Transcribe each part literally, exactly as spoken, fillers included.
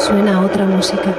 suena otra música.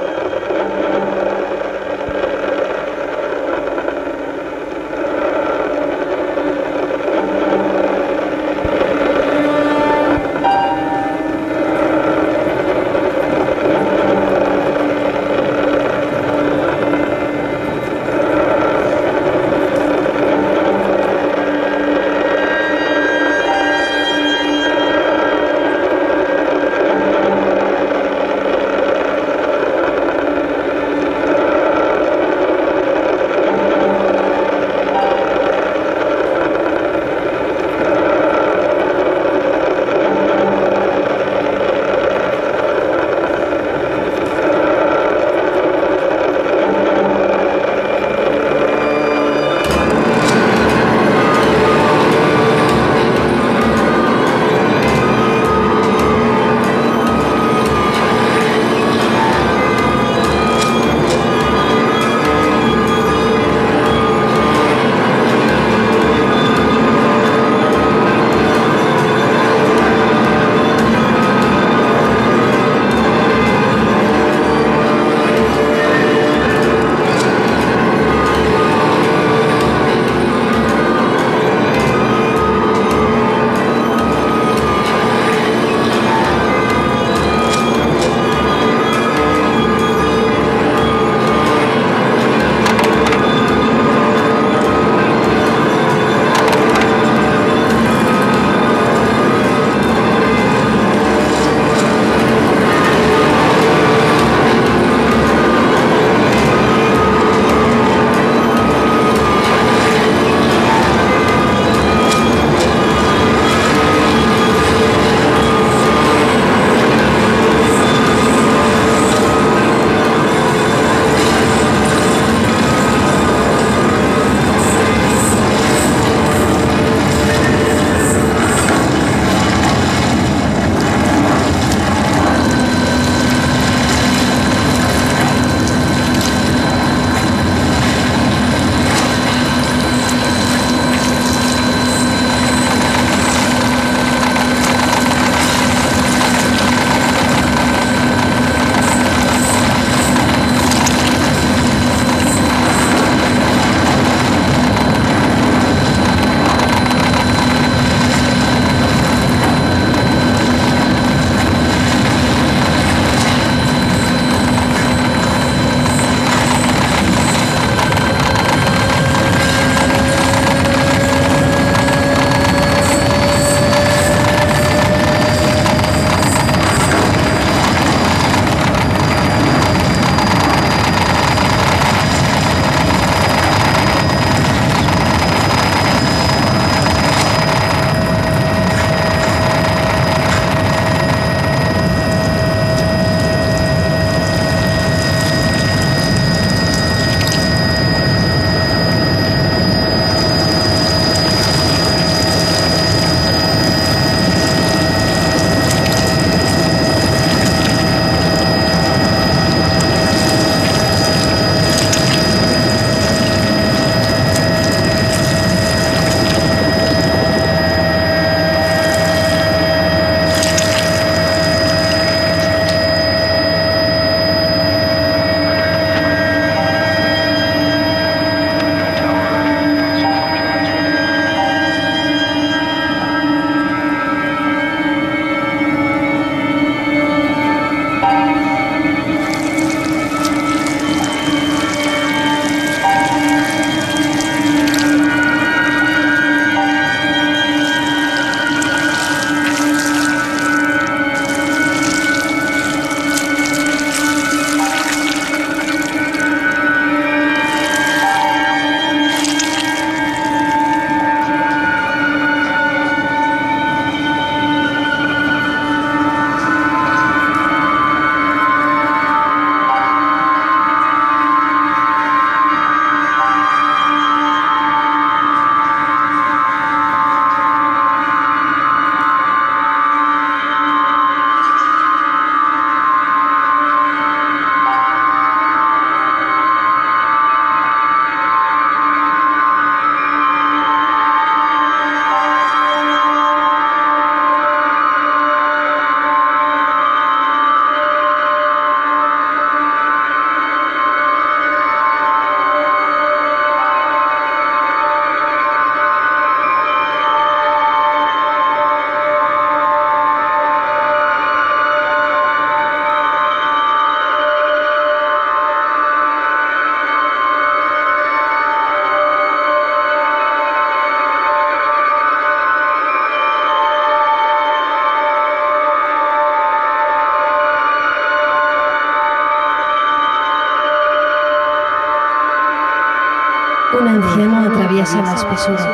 Un anciano atraviesa la espesura.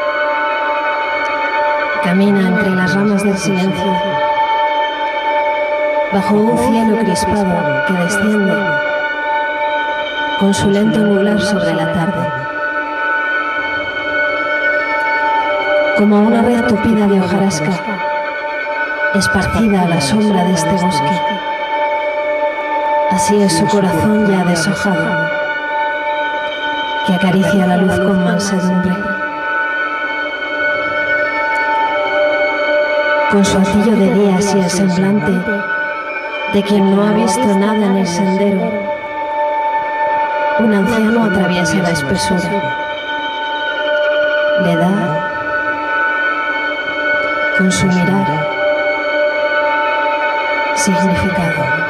Camina entre las ramas del silencio, bajo un cielo crispado que desciende con su lento nublar sobre la tarde. Como una red tupida de hojarasca, esparcida a la sombra de este bosque. Así es su corazón ya deshojado, que acaricia la luz con mansedumbre. Con su atillo de días y el semblante de quien no ha visto nada en el sendero, un anciano atraviesa la espesura. Le da, con su mirar, significado.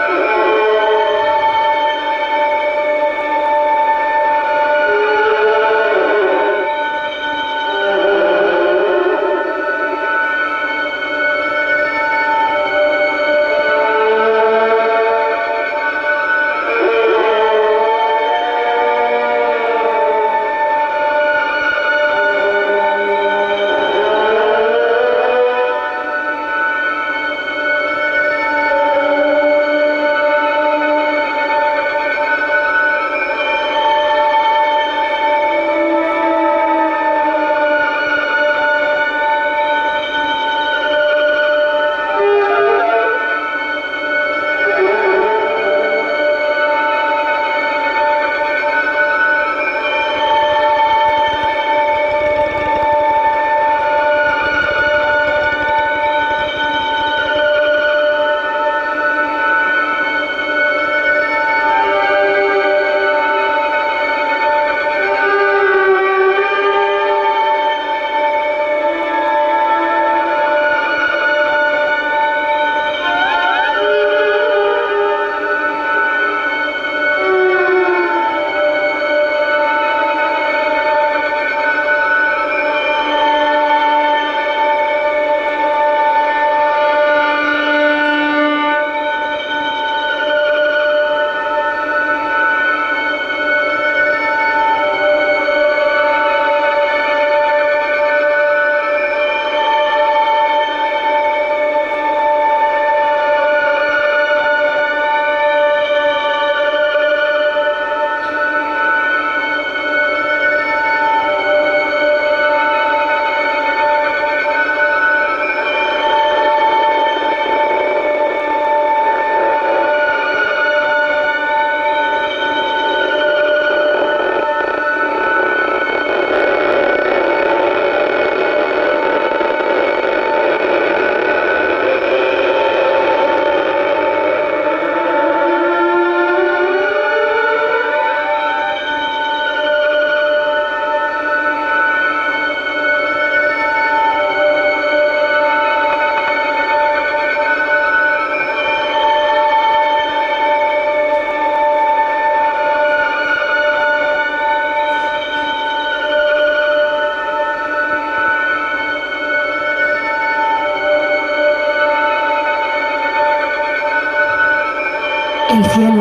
El cielo,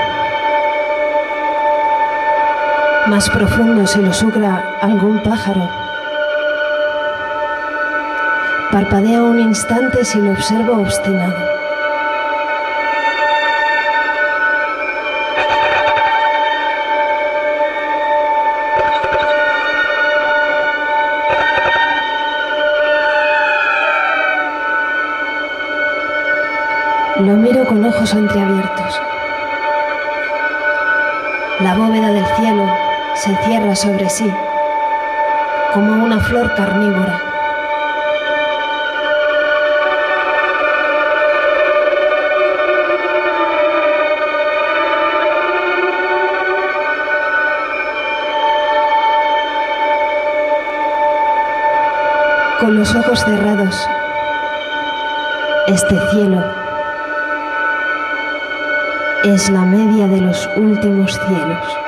más profundo si lo sucra algún pájaro, parpadea un instante si lo observo obstinado. Lo miro con ojos entreabiertos. La bóveda del cielo se cierra sobre sí, como una flor carnívora. Con los ojos cerrados, este cielo es la media de los últimos cielos.